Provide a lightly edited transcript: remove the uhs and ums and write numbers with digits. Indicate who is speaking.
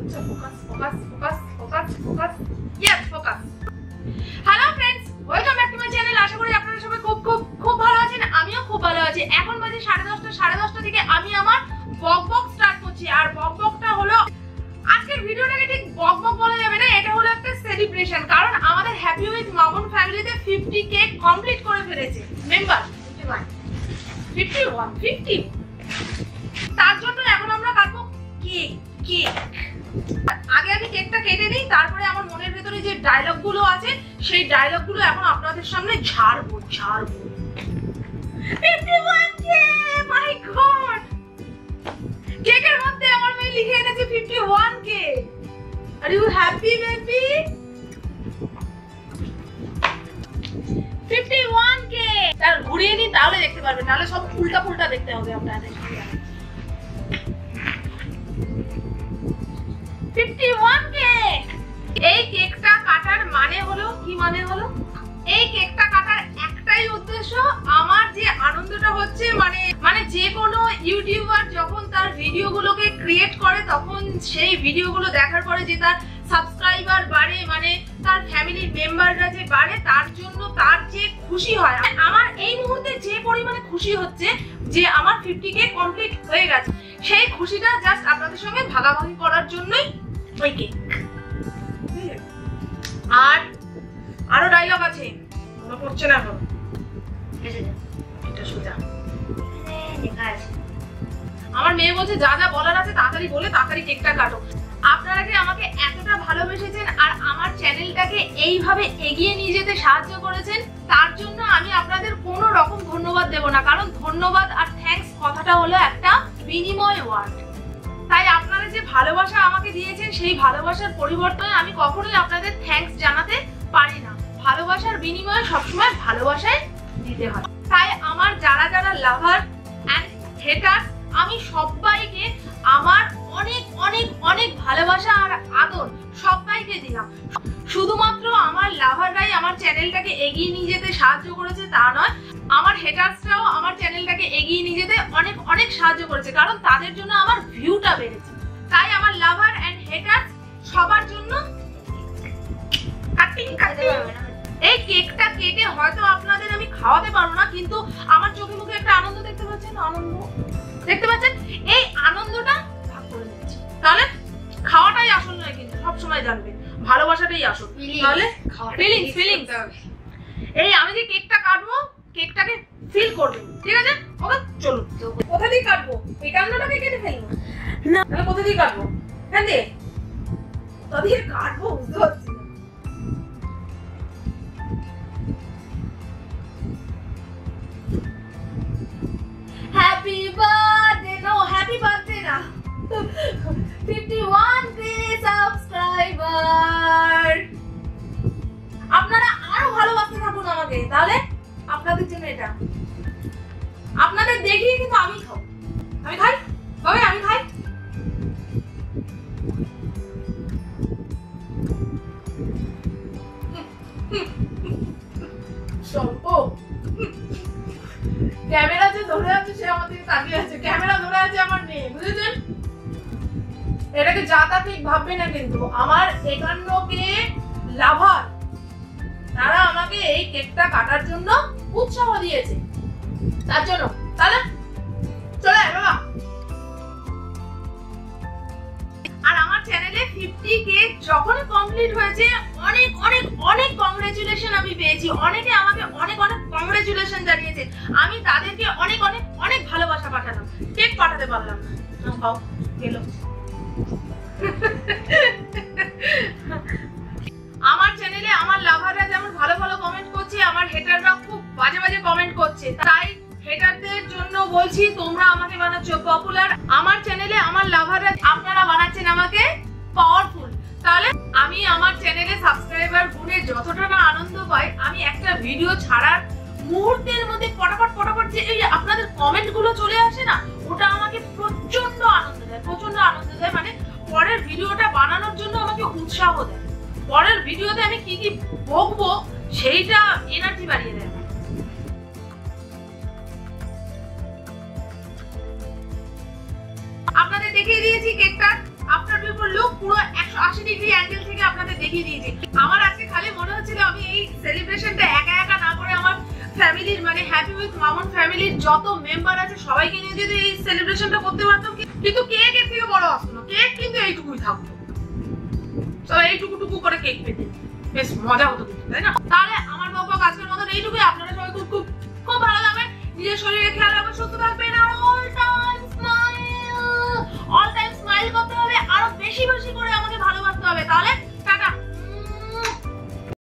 Speaker 1: হচ্ছে focus focus focus focus focus yes focus. Hello friends, welcome back to my channel. আশা করি আপনারা সবাই খুব খুব খুব ভালো আছেন। আমিও খুব ভালো আছি। এখন বাজে 10:30 থেকে আমি আমার বক বক স্টার্ট করছি। আর বক বকটা হলো, আজকের ভিডিওটাকে ঠিক বক বক বলা যাবে না, এটা হলো একটা সেলিব্রেশন। কারণ আমাদের হ্যাপি উইথ মামুন ফ্যামিলিতে 50K কমপ্লিট করে ফেলেছে মেম্বার। 51 তার জন্য এখন আমরা কাটবো কেক। আগে আমি কেকটা কেটে নিই, তারপরে আমার মনের ভেতরে যে ডায়লগ গুলো আছে সেই ডায়লগ গুলো এখন আপনাদের সামনে ঝাড়বো। 51K, মাই গড! কেকের মধ্যে আমার মেয়ে লিখে এনেছে 51K। আর ইউ হ্যাপি বেবি? 51K। তার ঘুরিয়ে নিন, তাহলে দেখতে পারবেন, নাহলে সব উল্টা পুল্টা দেখতে হবে আপনাদের। 51K। এই কেকটা কাটার মানে হলো কি? মানে হলো এই কেকটা কাটার একটাই উদ্দেশ্য, আমার যে আনন্দটা হচ্ছে, মানে যে কোনো ইউটিউবার যখন তার ভিডিওগুলোকে ক্রিয়েট করে তখন সেই ভিডিওগুলো দেখার পরে যে তার সাবস্ক্রাইবার বাড়ে, মানে তার ফ্যামিলির মেম্বাররা যে বাড়ে, তার জন্য তার যে খুশি হয়, আমার এই মুহূর্তে যে পরিমাণে খুশি হচ্ছে যে আমার 50K কমপ্লিট হয়ে গেছে, সেই খুশিটা জাস্ট আপনাদের সঙ্গে ভাগাভাগি করার জন্যই ওই কেক। আর আরো ডায়লগ আছে, মনে পড়ছে না এখন। এটা সোজা লেখা আছে। আমার মেয়ে বলছে যা যা বলার আছে তাড়াতাড়ি বলে তাড়াতাড়ি কেকটা কাটো। আপনারা যে আমাকে এতটা ভালোবেসেছেন আর আমার চ্যানেলটাকে এইভাবে এগিয়ে নিয়ে যেতে সাহায্য করেছেন, তার জন্য আমি আপনাদের কোনো রকম ধন্যবাদ দেব না। কারণ ধন্যবাদ আর থ্যাঙ্কস কথাটা হলো একটা বিনিময় ওয়ার্ড। তাই আপনারা যে ভালোবাসা আমাকে দিয়েছেন, সেই ভালোবাসার পরিবর্তনে আমি কখনোই আপনাদের থ্যাঙ্কস জানাতে পারি না। ভালোবাসার বিনিময়ে সবসময় ভালোবাসায় দিতে হয়। তাই আমার যারা যারা লাভার অ্যান্ড হেটার্স, আমি সবাইকে আমার অনেক অনেক অনেক ভালোবাসা আর আদর সবাইকে দিলাম। শুধুমাত্র আমার লাভাররাই আমার চ্যানেলটাকে এগিয়ে নিয়ে যেতে সাহায্য করেছে তা নয়, আমার হেটার্সরাও আমার চ্যানেলটাকে এগিয়ে নিয়ে যেতে অনেক অনেক সাহায্য করেছে, কারণ তাদের জন্য আমার ভিউটা বেড়েছে। তাই আমার লাভার অ্যান্ড হেটার্স সবার জন্য এই কেকটা কেটে হয়তো আপনাদের আমি খাওয়াতে পারবো না, কিন্তু আমার চোখে মুখে একটা আনন্দ দেখতে পাচ্ছেন, আনন্দ দেখতে পাচ্ছেন, এই আনন্দটা ভাগ করে নিচ্ছি। তাহলে খাওয়াটাই আসল নয়, কিন্তু সবসময় জানবেন ভালোবাসাটাই আসল। তাহলে ফিলিংস এই আমি যে কেকটা কাটবো, কেকটাকে ফিল করবেন, ঠিক আছে? ওকে চলুন। কোথা দিয়ে কাটবো? এই কান্ডটাকে কেটে ফেলবো না, তাহলে কোথা দিয়ে কাটবো? হ্যাঁ দে কোথা দিয়ে কাটবো বুঝতে পারছি না। Happy birthday, no happy birthday না, 51K সাবস্ক্রাইবার। আপনারা আরো ভালোবাসতে থাকুন আমাকে, তাহলে আপনাদের জন্য এটা। আপনাদের দেখিয়ে কিন্তু আমি খাবো, আমি খাই তবে আমি খাই। ক্যামেরা যে ধরে আছে সে আমার দিকে তাকিয়ে আছে, ক্যামেরা ধরে আছে আমার মেয়ে, বুঝেছেন? এটাকে যা তা ঠিক ভাববে না, কিন্তু আমার 51K লাভার, তারা আমাকে এই কেকটা কাটার জন্য উৎসাহ দিয়েছে, তার জন্য। তাহলে চলে আয় বাবা। আর আমার চ্যানেলে 50K যখন কমপ্লিট হয়েছে, অনেক অনেক অনেক কংগ্রেচুলেশন আমি পেয়েছি। অনেকে আমাকে অনেক অনেক কংগ্রেচুলেশন জানিয়েছে। আমি তাদেরকে অনেক অনেক অনেক ভালোবাসা পাঠালাম, কেক পাঠাতে পারলাম না। খাও গেল। আমার চ্যানেলে আমার লাভাররা যেমন ভালো ভালো কমেন্ট করছে, আমার হেটাররা খুব বাজে বাজে কমেন্ট করছে। তাই হেটারদের জন্য বলছি, তোমরা আমাকে বানাচ্ছ পপুলার, আমার চ্যানেলে আমার লাভাররা আপনারা বানাচ্ছেন আমাকে পাওয়ারফুল। তাহলে আমি আমার চ্যানেলে সাবস্ক্রাইবার গুনে যতটা না আনন্দ পাই, আমি একটা ভিডিও ছাড়ার মুহূর্তের মধ্যে ফটাফট যে এই আপনাদের কমেন্ট গুলো চলে আসে না, ওটা আমাকে প্রচন্ড আনন্দ দেয়, প্রচন্ড আনন্দ দেয়। মানে পরের ভিডিওটা বানানোর জন্য আমাকে উৎসাহ দেয়। পরের ভিডিওতে আমি কি কি বকবো সেইটা এনার্জি বাড়িয়ে দেয়। আপনাদের দেখিয়ে দিয়েছি কেকটা আফটার বিফোর লুক পুরো 180 ডিগ্রি অ্যাঙ্গেল থেকে আপনাদের দেখিয়ে দিয়েছি। আমার আজকে খালি মনে হচ্ছিল আমি এই সেলিব্রেশনটা একা একা না করে আমার ফ্যামিলির মানে হ্যাপি উইথ মামুন ফ্যামিলির যত মেম্বার আছে সবাইকে নিয়ে যদি এই সেলিব্রেশনটা করতে পারতাম, কিন্তু কেক এর থেকে বড় আসতো না, কেক কিন্তু এইটুকুই থাকতো, তো এইটুকু টুকু করে কেক পেতে বেশ মজা হতো কিন্তু, তাই না? তাহলে আমার বকবক আজকের মতন এইটুকুই। আপনারা সবাই খুব খুব খুব ভালো থাকবেন, নিজের শরীরে খেয়াল রাখবেন, সুস্থ থাকবেন।